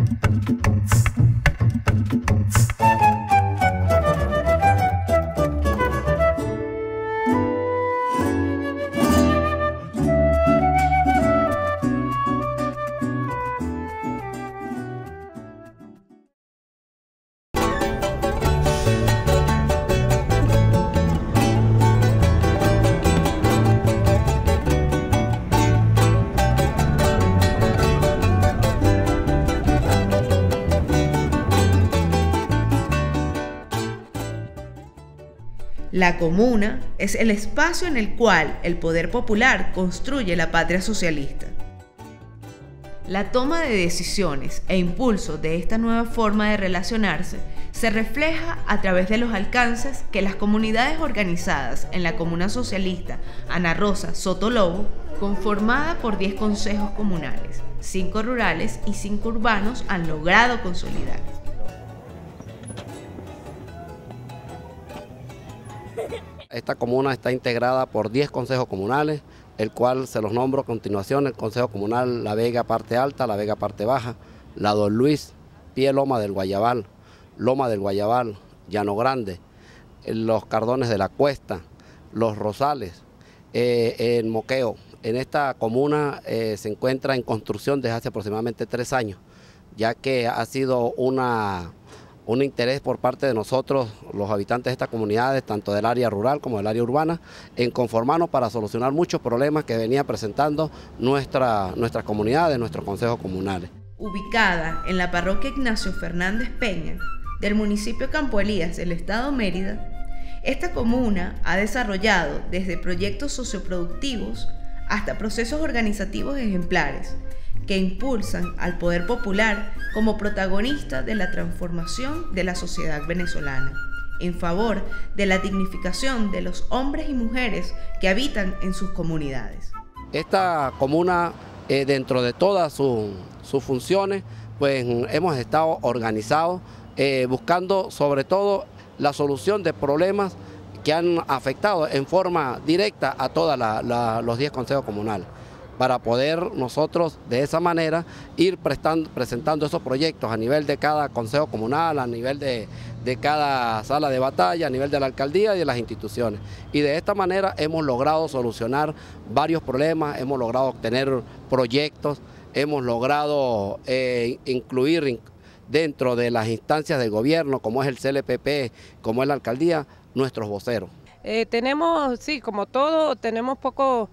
La comuna es el espacio en el cual el poder popular construye la patria socialista. La toma de decisiones e impulso de esta nueva forma de relacionarse se refleja a través de los alcances que las comunidades organizadas en la Comuna Socialista Ana Rosa Soto Lobo, conformada por 10 consejos comunales, 5 rurales y 5 urbanos, han logrado consolidar. Esta comuna está integrada por 10 consejos comunales, el cual se los nombro a continuación: el Consejo Comunal La Vega Parte Alta, La Vega Parte Baja, La Don Luis, Pie Loma del Guayabal, Llano Grande, Los Cardones de la Cuesta, Los Rosales, el Moqueo. En esta comuna se encuentra en construcción desde hace aproximadamente 3 años, ya que ha sido un interés por parte de nosotros, los habitantes de estas comunidades, tanto del área rural como del área urbana, en conformarnos para solucionar muchos problemas que venía presentando nuestras comunidades, nuestros consejos comunales. Ubicada en la parroquia Ignacio Fernández Peña, del municipio Campo Elías del estado Mérida, esta comuna ha desarrollado desde proyectos socioproductivos hasta procesos organizativos ejemplares, que impulsan al poder popular como protagonista de la transformación de la sociedad venezolana, en favor de la dignificación de los hombres y mujeres que habitan en sus comunidades. Esta comuna, dentro de todas sus funciones, pues hemos estado organizados, buscando sobre todo la solución de problemas que han afectado en forma directa a todos los 10 consejos comunales, para poder nosotros de esa manera ir presentando esos proyectos a nivel de cada consejo comunal, a nivel de cada sala de batalla, a nivel de la alcaldía y de las instituciones. Y de esta manera hemos logrado solucionar varios problemas, hemos logrado obtener proyectos, hemos logrado incluir dentro de las instancias del gobierno, como es el CLPP, como es la alcaldía, nuestros voceros. Tenemos, sí, como todo, tenemos poco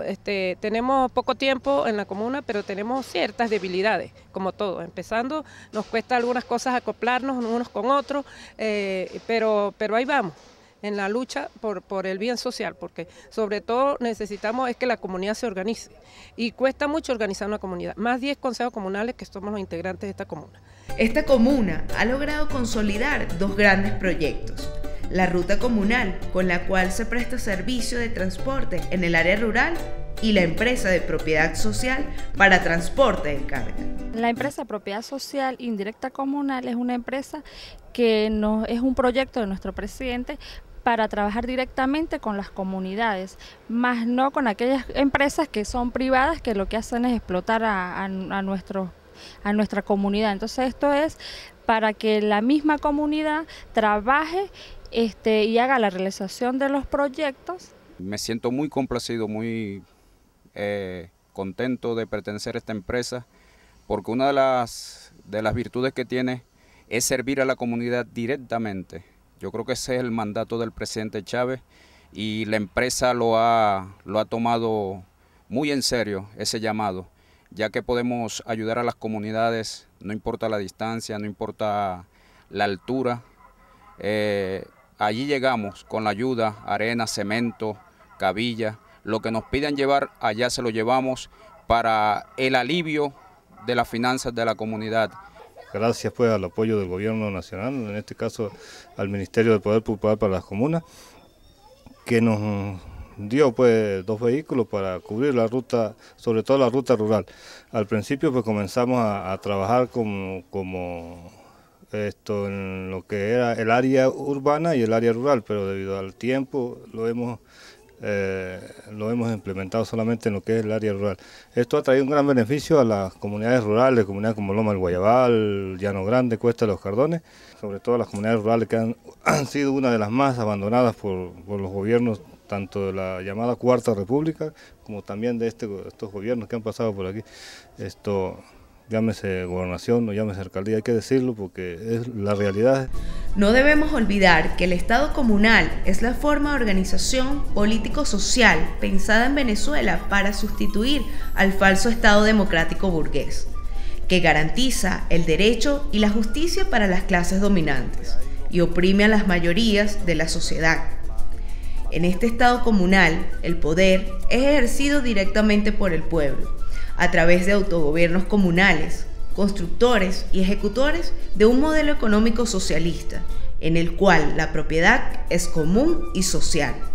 tiempo en la comuna, pero tenemos ciertas debilidades, como todo. Empezando, nos cuesta algunas cosas acoplarnos unos con otros, pero ahí vamos, en la lucha por el bien social, porque sobre todo necesitamos es que la comunidad se organice, y cuesta mucho organizar una comunidad, más 10 consejos comunales que somos los integrantes de esta comuna. Esta comuna ha logrado consolidar 2 grandes proyectos: la ruta comunal, con la cual se presta servicio de transporte en el área rural, y la empresa de propiedad social para transporte de carga. La empresa de propiedad social indirecta comunal es una empresa que es un proyecto de nuestro presidente para trabajar directamente con las comunidades, más no con aquellas empresas que son privadas, que lo que hacen es explotar a nuestra comunidad. Entonces esto es para que la misma comunidad trabaje y haga la realización de los proyectos. Me siento muy complacido, muy contento de pertenecer a esta empresa, porque una de las virtudes que tiene es servir a la comunidad directamente. Yo creo que ese es el mandato del presidente Chávez, y la empresa lo ha tomado muy en serio, ese llamado, ya que podemos ayudar a las comunidades, no importa la distancia, no importa la altura. Allí llegamos con la ayuda, arena, cemento, cabilla, lo que nos piden llevar, allá se lo llevamos para el alivio de las finanzas de la comunidad. Gracias pues al apoyo del gobierno nacional, en este caso al Ministerio del Poder Popular para las Comunas, que nos dio pues 2 vehículos para cubrir la ruta, sobre todo la ruta rural. Al principio pues comenzamos a trabajar como en lo que era el área urbana y el área rural, pero debido al tiempo lo hemos lo hemos implementado solamente en lo que es el área rural. Esto ha traído un gran beneficio a las comunidades rurales, comunidades como Loma del Guayabal, Llano Grande, Cuesta de los Cardones, sobre todo las comunidades rurales que han sido una de las más abandonadas por los gobiernos, tanto de la llamada Cuarta República, como también de estos gobiernos que han pasado por aquí. Llámese gobernación o llámese alcaldía, hay que decirlo porque es la realidad. No debemos olvidar que el Estado comunal es la forma de organización político-social pensada en Venezuela para sustituir al falso Estado democrático burgués, que garantiza el derecho y la justicia para las clases dominantes y oprime a las mayorías de la sociedad. En este Estado comunal, el poder es ejercido directamente por el pueblo, a través de autogobiernos comunales, constructores y ejecutores de un modelo económico socialista, en el cual la propiedad es común y social.